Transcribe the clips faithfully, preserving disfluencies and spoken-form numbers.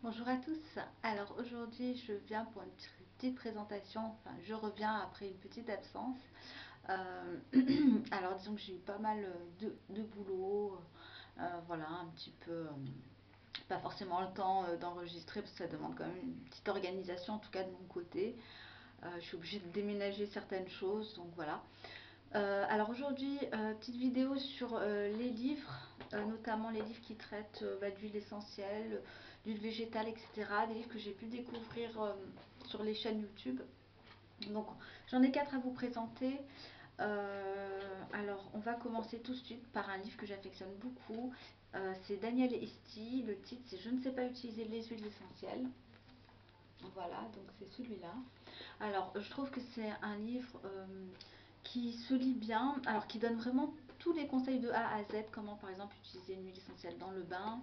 Bonjour à tous. Alors aujourd'hui, je viens pour une petite présentation. Enfin, je reviens après une petite absence. Euh, alors disons que j'ai eu pas mal de, de boulot. Euh, voilà, un petit peu. Euh, pas forcément le temps euh, d'enregistrer parce que ça demande quand même une petite organisation, en tout cas de mon côté. Euh, je suis obligée de déménager certaines choses, donc voilà. Euh, alors aujourd'hui, euh, petite vidéo sur euh, les livres, euh, notamment les livres qui traitent euh, bah, d'huile essentielle, d'huile végétale, et cetera. Des livres que j'ai pu découvrir euh, sur les chaînes YouTube. Donc j'en ai quatre à vous présenter. Euh, alors on va commencer tout de suite par un livre que j'affectionne beaucoup. Euh, c'est Daniel Esti. Le titre c'est Je ne sais pas utiliser les huiles essentielles. Voilà, donc c'est celui-là. Alors, je trouve que c'est un livre euh, qui se lit bien, alors qui donne vraiment tous les conseils de A à Z, comment par exemple utiliser une huile essentielle dans le bain,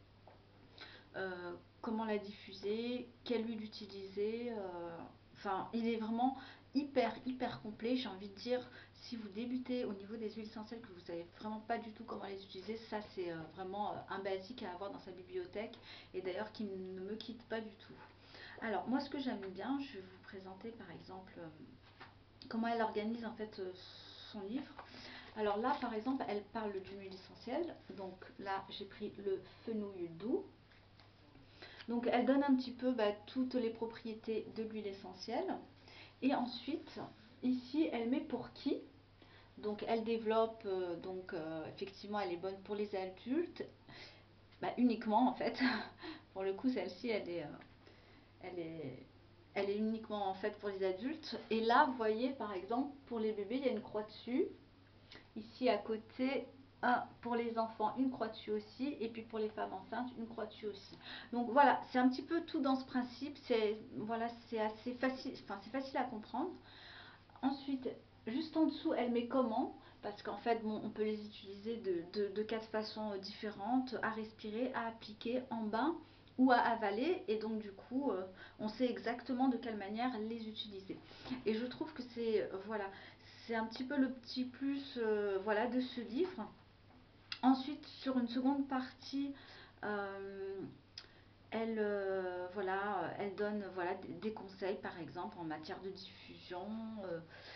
euh, comment la diffuser, quelle huile utiliser. euh, Enfin, il est vraiment hyper, hyper complet. J'ai envie de dire, si vous débutez au niveau des huiles essentielles, que vous savez vraiment pas du tout comment les utiliser, ça c'est euh, vraiment euh, un basique à avoir dans sa bibliothèque et d'ailleurs qui ne me quitte pas du tout. Alors, moi, ce que j'aime bien, je vais vous présenter par exemple euh, comment elle organise en fait euh, son livre. Alors là, par exemple, elle parle d'une huile essentielle. Donc là, j'ai pris le fenouil doux. Donc elle donne un petit peu bah, toutes les propriétés de l'huile essentielle. Et ensuite, ici, elle met pour qui. Donc elle développe, euh, donc euh, effectivement, elle est bonne pour les adultes. Bah, uniquement en fait. Pour le coup, celle-ci, elle est, euh, elle est elle est uniquement en fait pour les adultes. Et là, vous voyez, par exemple, pour les bébés, il y a une croix dessus. Ici, à côté, un pour les enfants, une croix dessus aussi. Et puis pour les femmes enceintes, une croix dessus aussi. Donc voilà, c'est un petit peu tout dans ce principe. C'est voilà, c'est assez facile, enfin c'est facile à comprendre. Ensuite, juste en dessous, elle met comment. Parce qu'en fait, bon, on peut les utiliser de, de, de quatre façons différentes, à respirer, à appliquer en bain ou à avaler. Et donc, du coup, euh, on sait exactement de quelle manière les utiliser. Et je trouve que c'est, euh, voilà, c'est un petit peu le petit plus euh, voilà, de ce livre. Ensuite, sur une seconde partie, euh, elle, euh, voilà, elle donne voilà, des, des conseils, par exemple, en matière de diffusion. Euh,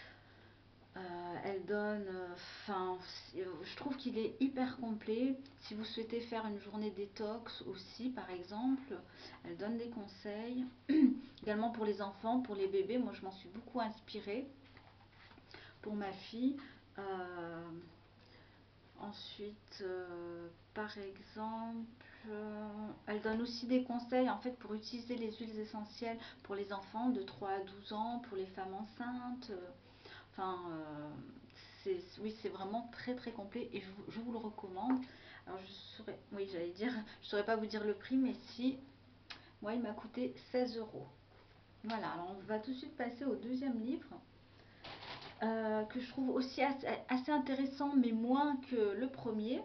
euh, elle donne, enfin, euh, je trouve qu'il est hyper complet. Si vous souhaitez faire une journée détox aussi, par exemple, elle donne des conseils. Également pour les enfants, pour les bébés, moi je m'en suis beaucoup inspirée pour ma fille. Euh, ensuite, euh, par exemple, euh, elle donne aussi des conseils en fait pour utiliser les huiles essentielles pour les enfants de trois à douze ans, pour les femmes enceintes. euh, Enfin, euh, c'est, oui, c'est vraiment très très complet et je, je vous le recommande. Alors je saurais, oui, j'allais dire, je saurais pas vous dire le prix, mais si, moi il m'a coûté seize euros. Voilà, alors on va tout de suite passer au deuxième livre euh, que je trouve aussi assez, assez intéressant, mais moins que le premier.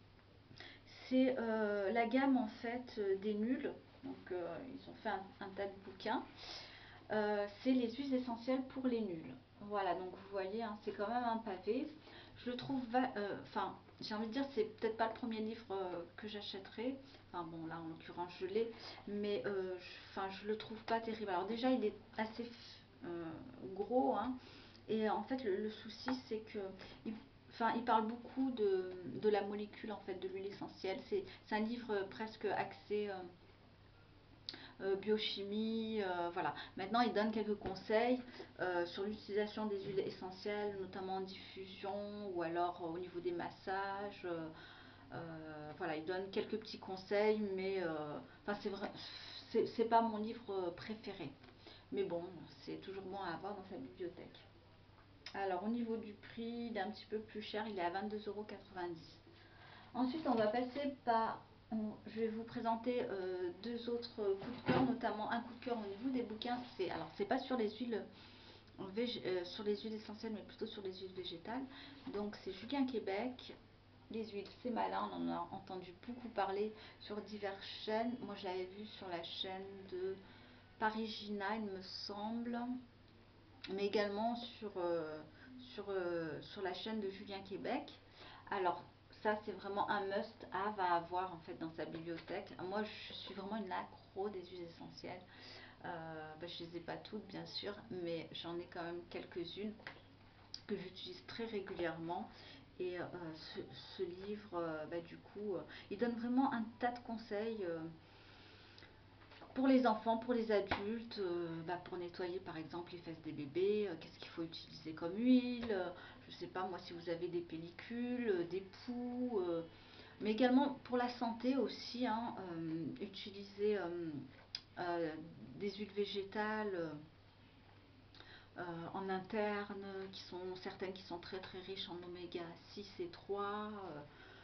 C'est euh, la gamme en fait euh, des nuls. Donc euh, ils ont fait un, un tas de bouquins. Euh, c'est les huiles essentielles pour les nuls. Voilà, donc vous voyez, hein, c'est quand même un pavé. Je le trouve, euh, enfin, j'ai envie de dire, c'est peut-être pas le premier livre euh, que j'achèterai. Enfin bon, là en l'occurrence je l'ai, mais euh, je, enfin, je le trouve pas terrible. Alors déjà, il est assez euh, gros, hein, et en fait, le, le souci, c'est que, il, enfin, il parle beaucoup de, de la molécule en fait de l'huile essentielle. C'est un livre presque axé. Euh, euh, biochimie, euh, voilà. Maintenant, il donne quelques conseils euh, sur l'utilisation des huiles essentielles, notamment en diffusion ou alors euh, au niveau des massages. Euh, euh, voilà, il donne quelques petits conseils, mais euh, enfin, c'est vrai, c'est pas mon livre préféré. Mais bon, c'est toujours bon à avoir dans sa bibliothèque. Alors, au niveau du prix, il est un petit peu plus cher, il est à vingt-deux euros quatre-vingt-dix. Ensuite, on va passer par. on- je vais vous présenter euh, deux autres coups de cœur, notamment un coup de cœur au niveau des bouquins. C'est alors c'est pas sur les huiles vég- euh, sur les huiles essentielles, mais plutôt sur les huiles végétales. Donc c'est Julien Québec. Les huiles, c'est malin. On en a entendu beaucoup parler sur diverses chaînes. Moi, je l'avais vu sur la chaîne de Parigina, il me semble, mais également sur euh, sur euh, sur la chaîne de Julien Québec. Alors, ça, c'est vraiment un must-have à avoir en fait dans sa bibliothèque. Moi, je suis vraiment une accro pro, des huiles essentielles. Euh, bah, je les ai pas toutes bien sûr, mais j'en ai quand même quelques-unes que j'utilise très régulièrement. Et euh, ce, ce livre, euh, bah, du coup, euh, il donne vraiment un tas de conseils euh, pour les enfants, pour les adultes, euh, bah, pour nettoyer par exemple les fesses des bébés, euh, qu'est-ce qu'il faut utiliser comme huile, euh, je sais pas moi si vous avez des pellicules, euh, des poux, euh, mais également pour la santé aussi, hein, euh, utiliser euh, euh, des huiles végétales euh, euh, en interne, qui sont certaines qui sont très très riches en oméga six et trois. euh,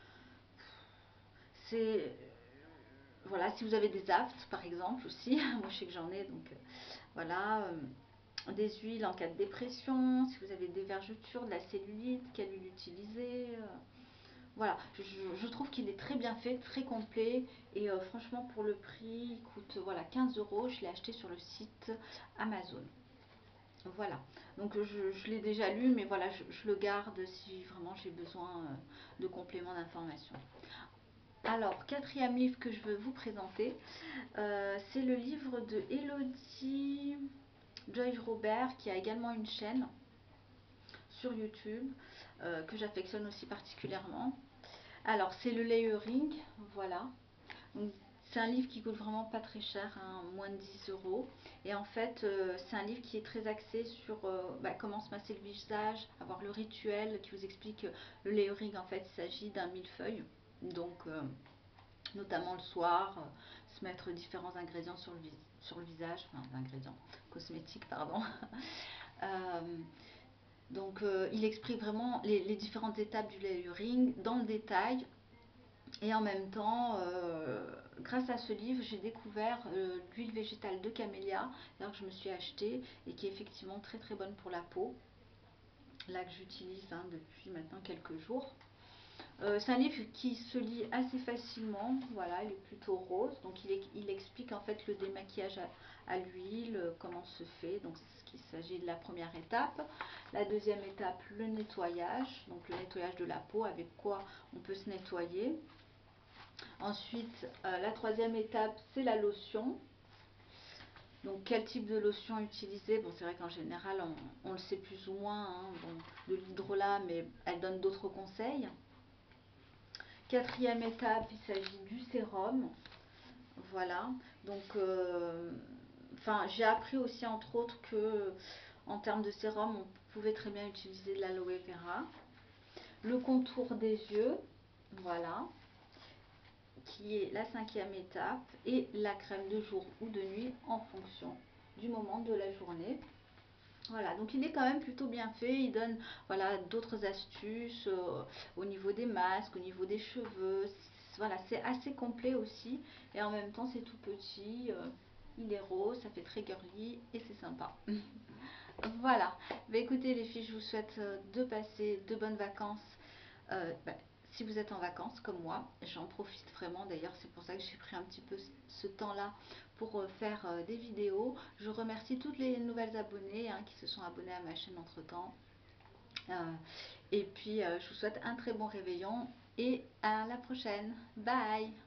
c'est voilà, si vous avez des aftes par exemple aussi, moi je sais que j'en ai donc euh, voilà, euh, des huiles en cas de dépression, si vous avez des vergetures, de la cellulite, quelle huile utiliser. euh, voilà, je, je trouve qu'il est très bien fait, très complet et euh, franchement pour le prix, il coûte voilà quinze euros. Je l'ai acheté sur le site Amazon. Voilà, donc je, je l'ai déjà lu, mais voilà, je, je le garde si vraiment j'ai besoin euh, de compléments d'information. Alors, quatrième livre que je veux vous présenter, euh, c'est le livre de Elodie Joy Robert, qui a également une chaîne sur YouTube, euh, que j'affectionne aussi particulièrement. Alors, c'est le layering, voilà. Donc, c'est un livre qui coûte vraiment pas très cher, hein, moins de dix euros. Et en fait, euh, c'est un livre qui est très axé sur euh, bah, comment se masser le visage, avoir le rituel, qui vous explique euh, le layering. En fait, il s'agit d'un millefeuille. Donc, euh, notamment le soir, euh, se mettre différents ingrédients sur le, vis sur le visage, enfin, ingrédients cosmétiques, pardon. euh, donc, euh, il explique vraiment les, les différentes étapes du layering dans le détail. Et en même temps, euh, grâce à ce livre, j'ai découvert euh, l'huile végétale de camélia, que je me suis achetée et qui est effectivement très très bonne pour la peau, là que j'utilise hein, depuis maintenant quelques jours. Euh, c'est un livre qui se lit assez facilement, voilà, il est plutôt rose, donc il, est, il explique en fait le démaquillage à, à l'huile, euh, comment se fait, donc il s'agit de la première étape. La deuxième étape, le nettoyage, donc le nettoyage de la peau, avec quoi on peut se nettoyer. Ensuite, euh, la troisième étape, c'est la lotion. Donc, quel type de lotion utiliser? Bon, c'est vrai qu'en général, on, on le sait plus ou moins, hein, bon, de l'hydrolat, mais elle donne d'autres conseils. Quatrième étape, il s'agit du sérum. Voilà. Donc, euh, enfin, j'ai appris aussi, entre autres, que en termes de sérum, on pouvait très bien utiliser de l'aloe vera. Le contour des yeux, voilà, qui est la cinquième étape, et la crème de jour ou de nuit en fonction du moment de la journée. Voilà, donc il est quand même plutôt bien fait. Il donne voilà d'autres astuces euh, au niveau des masques, au niveau des cheveux. Voilà, c'est assez complet aussi. Et en même temps, c'est tout petit. euh, il est rose, ça fait très girly et c'est sympa. Voilà. Bah, écoutez les filles, je vous souhaite euh, de passer de bonnes vacances. Euh, bah, si vous êtes en vacances comme moi, j'en profite vraiment. D'ailleurs, c'est pour ça que j'ai pris un petit peu ce temps-là pour euh, faire euh, des vidéos. Je remercie toutes les nouvelles abonnées hein, qui se sont abonnées à ma chaîne entre-temps. Euh, et puis, euh, je vous souhaite un très bon réveillon et à la prochaine. Bye!